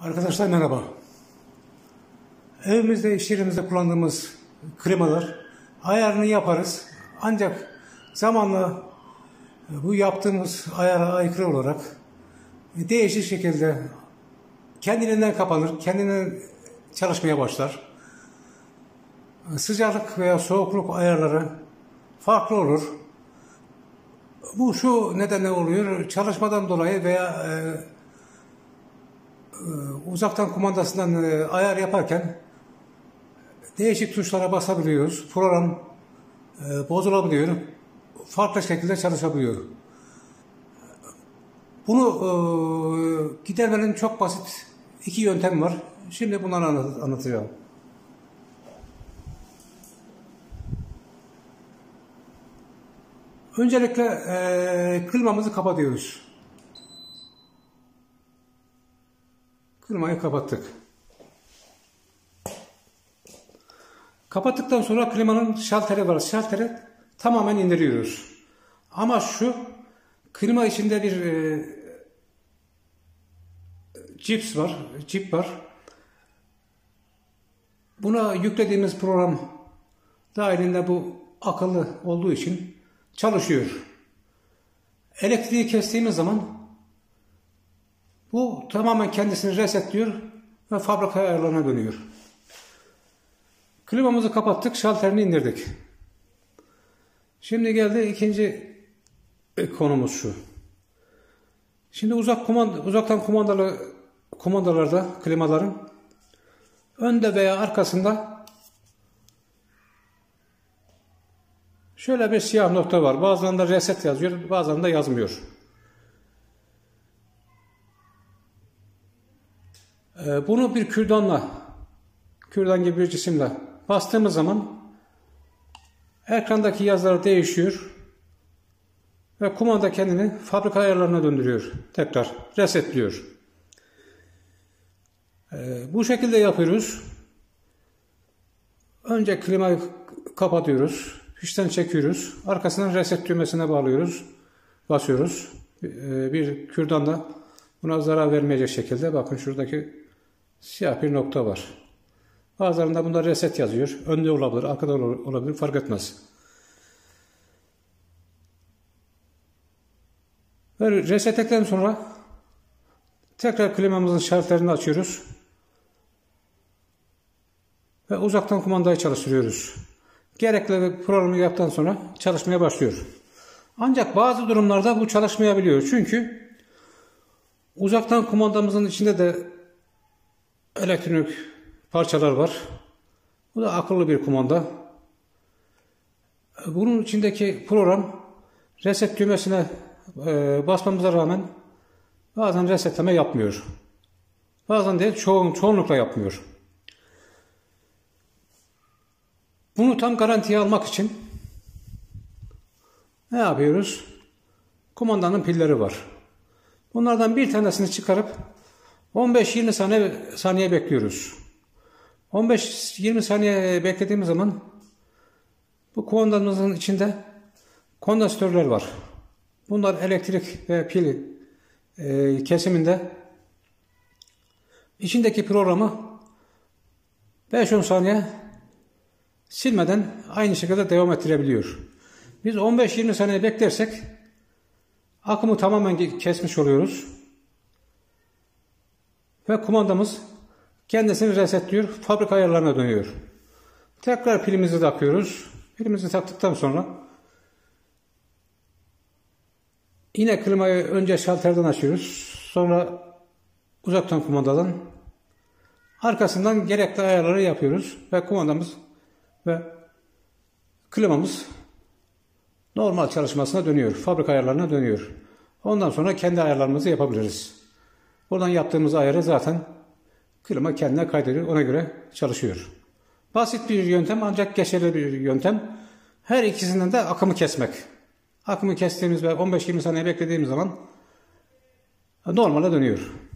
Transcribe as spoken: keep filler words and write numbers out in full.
Arkadaşlar merhaba. Evimizde, iş yerimizde kullandığımız klimalar ayarını yaparız. Ancak zamanla bu yaptığımız ayara aykırı olarak değişik şekilde kendiliğinden kapanır, kendinden çalışmaya başlar. Sıcaklık veya soğukluk ayarları farklı olur. Bu şu nedenle oluyor, çalışmadan dolayı veya e, e, uzaktan kumandasından e, ayar yaparken değişik tuşlara basabiliyoruz. Program e, bozulabiliyor, farklı şekilde çalışabiliyor. Bunu e, gidermenin çok basit iki yöntem var. Şimdi bunları anlat anlatacağım. Öncelikle e, klimamızı kapatıyoruz. Klimayı kapattık. Kapattıktan sonra klimanın şalteri var. Şalteri tamamen indiriyoruz. Ama şu klima içinde bir e, cips var, cip var. Buna yüklediğimiz program dahilinde bu akıllı olduğu için çalışıyor. Elektriği kestiğimiz zaman bu tamamen kendisini resetliyor ve fabrika ayarlarına dönüyor. Klimamızı kapattık, şalterini indirdik. Şimdi geldi ikinci konumuz şu. Şimdi uzak kumanda, uzaktan kumandalı kumandalarda klimaların önde veya arkasında şöyle bir siyah nokta var. Bazılarında reset yazıyor, bazılarında yazmıyor. Bunu bir kürdanla, kürdan gibi bir cisimle bastığımız zaman ekrandaki yazılar değişiyor ve kumanda kendini fabrika ayarlarına döndürüyor. Tekrar resetliyor. Bu şekilde yapıyoruz. Önce klimayı kapatıyoruz. Fişten çekiyoruz. Arkasından reset düğmesine bağlıyoruz. Basıyoruz. Bir kürdanla buna zarar vermeyecek şekilde. Bakın şuradaki siyah bir nokta var. Bazılarında bunda reset yazıyor. Önde olabilir, arkada olabilir. Fark etmez. Ve resetledikten sonra tekrar klimamızın şalterini açıyoruz. Ve uzaktan kumandayı çalıştırıyoruz. Gerekli programı yaptıktan sonra çalışmaya başlıyor. Ancak bazı durumlarda bu çalışmayabiliyor. Çünkü uzaktan kumandamızın içinde de elektronik parçalar var. Bu da akıllı bir kumanda. Bunun içindeki program reset düğmesine e, basmamıza rağmen bazen resetleme yapmıyor. Bazen de çoğun, çoğunlukla yapmıyor. Bunu tam garantiye almak için ne yapıyoruz? Kumandanın pilleri var. Bunlardan bir tanesini çıkarıp on beş yirmi saniye, saniye bekliyoruz. on beş yirmi saniye beklediğimiz zaman bu kumandamızın içinde kondansatörler var. Bunlar elektrik ve pil e, kesiminde içindeki programı beş on saniye silmeden aynı şekilde devam ettirebiliyor. Biz on beş yirmi saniye beklersek akımı tamamen kesmiş oluyoruz. Ve kumandamız kendisini resetliyor, fabrika ayarlarına dönüyor. Tekrar pilimizi takıyoruz. Pilimizi taktıktan sonra yine klimayı önce şalterden açıyoruz. Sonra uzaktan kumandadan arkasından gerekli ayarları yapıyoruz ve kumandamız ve klimamız normal çalışmasına dönüyor. Fabrika ayarlarına dönüyor. Ondan sonra kendi ayarlarımızı yapabiliriz. Buradan yaptığımız ayarı zaten klima kendine kaydediyor. Ona göre çalışıyor. Basit bir yöntem ancak geçerli bir yöntem. Her ikisinden de akımı kesmek. Akımı kestiğimiz ve on beş yirmi saniye beklediğimiz zaman normale dönüyor.